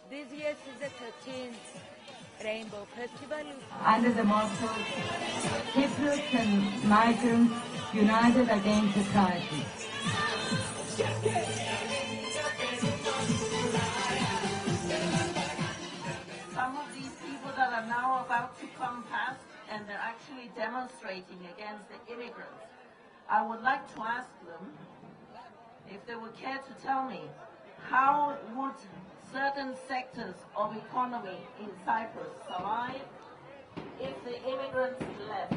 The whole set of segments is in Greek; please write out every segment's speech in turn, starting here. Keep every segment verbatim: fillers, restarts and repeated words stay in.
This year is the thirteenth Rainbow Festival. Under the motto, Cypriots and migrants united against society. Some of these people that are now about to come past and they're actually demonstrating against the immigrants, I would like to ask them if they would care to tell me how would certain sectors of economy in Cyprus survive if the immigrants left?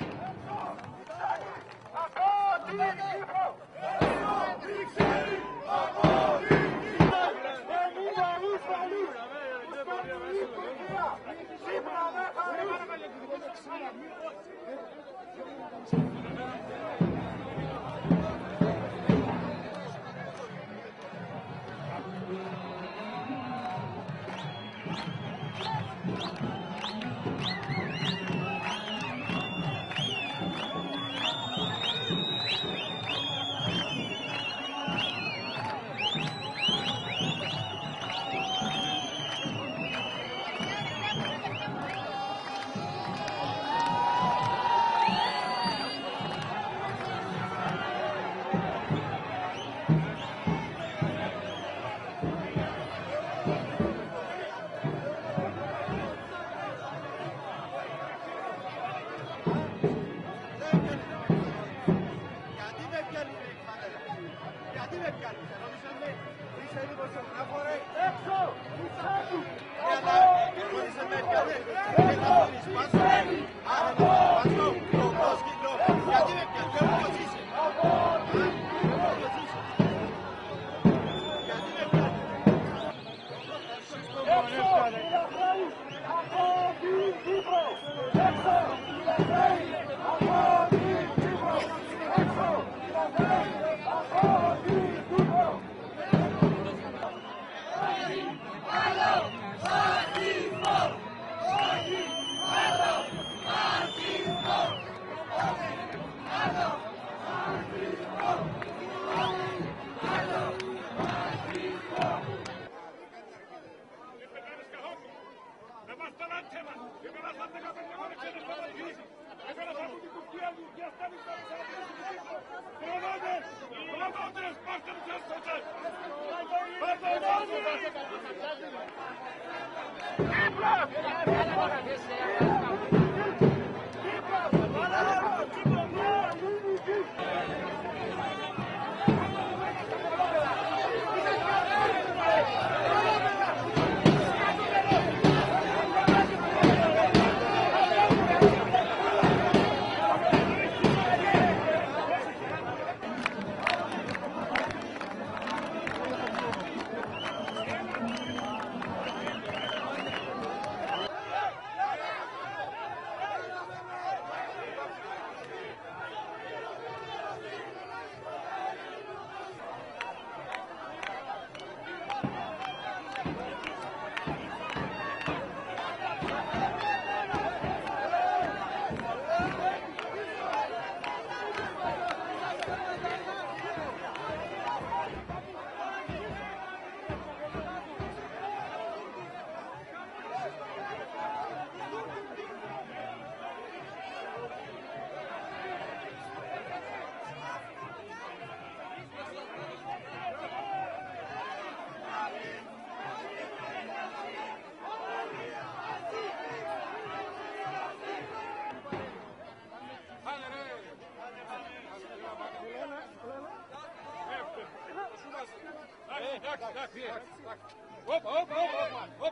Hop, hop, hop, hop.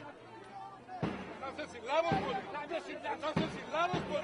Nasıl silahımız bu? Nasıl silahımız bu?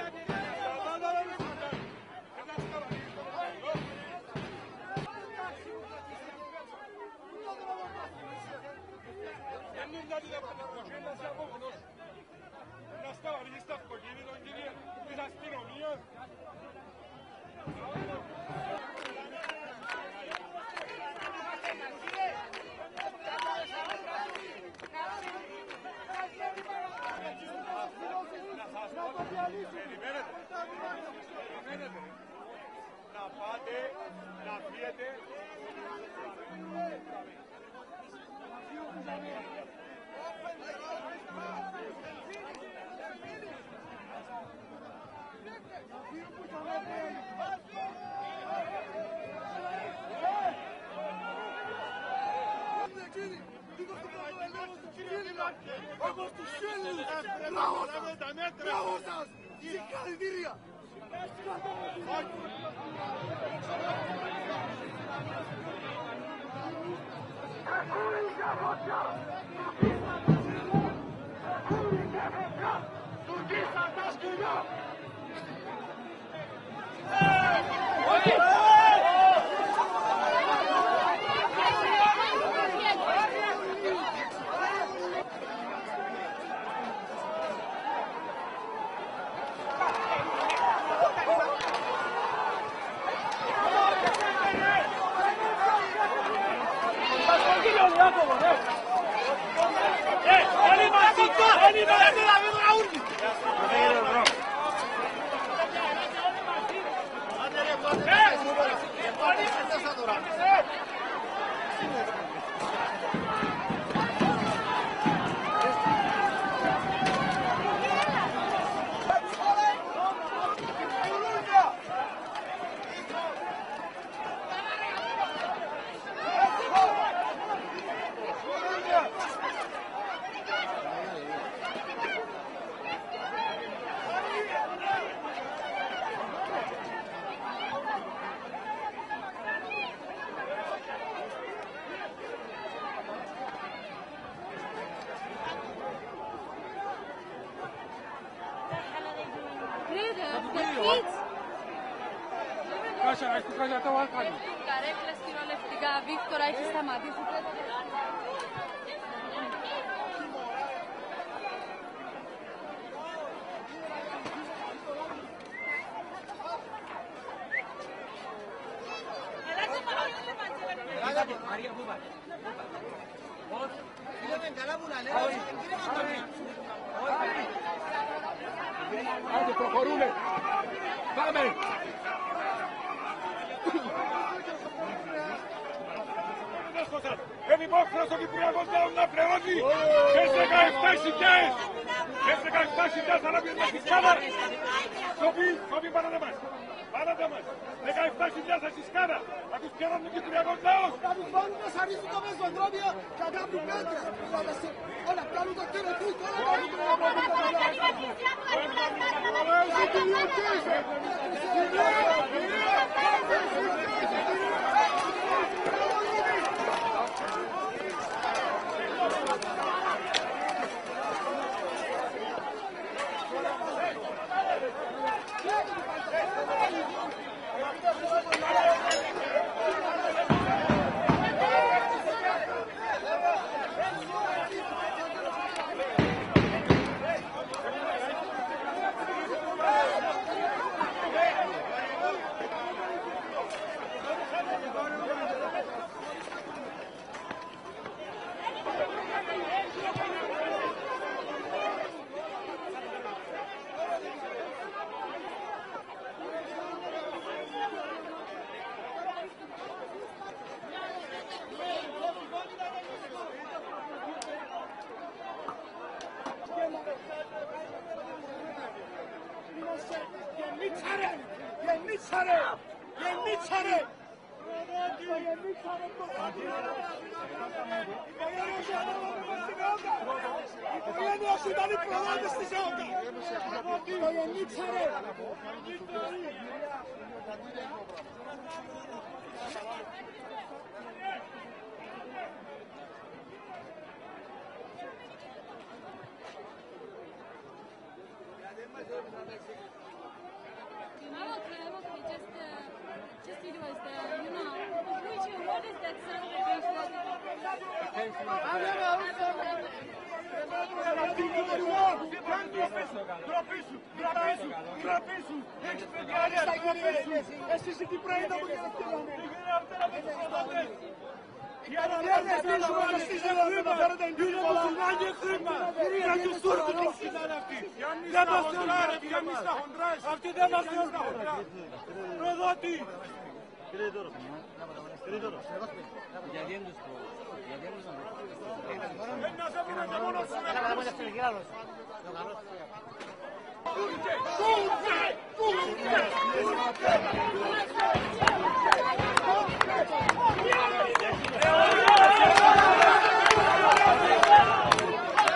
Να πάτε, να φύγετε. έγιναν όπως τους φίλους. Μπράβο σας, μπράβο σας, συγχαρητήρια. Τουρκίσαν τα σκυλιά. Κάσα, έχει του κάνει αυτό ο Αλκάνη. Καρέκλες κυριολεκτικά, Βίκτορα, έχει σταματήσει. Μαρία, πού πάει. Είναι καλά που να λέει. Άντε, προχωρούνε. Πάμε. Επιπόφερα στον Κυπριακό Λαό να πληρώσει και δεκαεπτά χιλιάδες. Και δεκαεπτά χιλιάδες ανάπηρες στη σκάλα. Σοφί, σοφί, πάρατε μας. Πάρατε μας. δεκαεπτά χιλιάδες στη σκάλα. Θα τους πιέρωνουν τον Κυπριακό Λαό. Θα τους βάλουν να σαρίσουν το πεζοδρόμιο και να κάνουν μέτρα. Όλα, κάνουν το κύριο του, όλα κάνουν το Γεννήτσαρε! Γεννήτσαρε! Γεννήτσαρε! Η οικογένεια σου ήταν οι προδότες της ΕΟΚΑ! Το γεννήτσαρε! Okay, okay, just, uh, just it was the, you know, which, what is that Εσείς οι Κυπραίοι τα οι Αραβιάδες πίσω να στήσετε χρήμα, φέρετε εμπειρία του Σουλάνια χρήμα, για τους Τούρκους ήταν αυτοί. Δεν μας θεωρούν εμείς τα χοντράς, αυτοί δεν μας θεωρούν. Προδότη. Κύριε Τόρο, κύριε Τόρο, γιατί δεν τους πω, γιατί δεν τους πω. Ένας έμεινε μόνο σου να κάνεις. Τούρκε, Τούρκε, Τούρκε.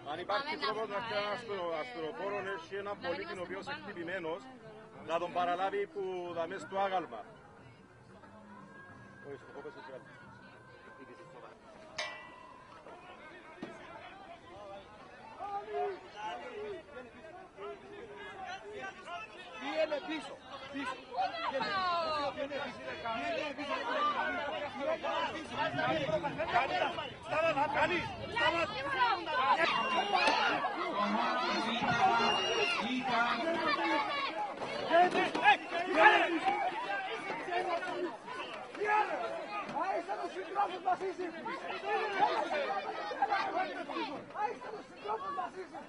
Αν υπάρχει τρόπος να φτιάξει ένα ασπυροφόρο, έχει έναν πολίτη ο οποίος είναι χτυπημένος, να τον παραλάβει που θα μέσα στο άγαλμα. Όχι, στο κόπες έτσι. Viene piso, piso. Viene piso. Viene piso. Ahí están los filtros macizos. Ahí están los filtros macizos.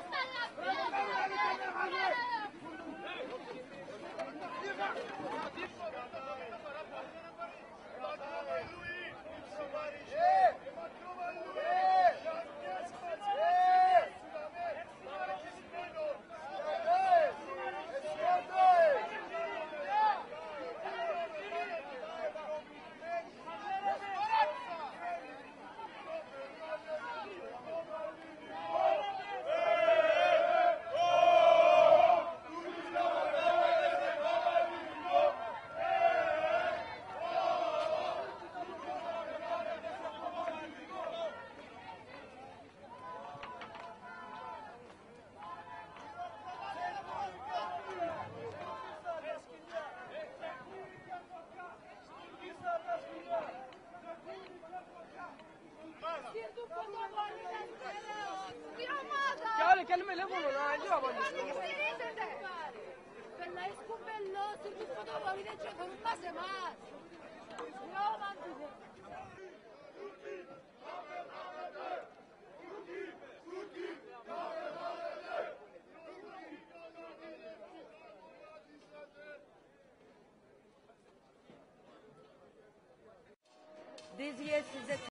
Και άλλοι καλούμε λέμονο να αλλιώ Bella è scumbelloso, il fotografo mi dice con un base más. No, avanti. This year is the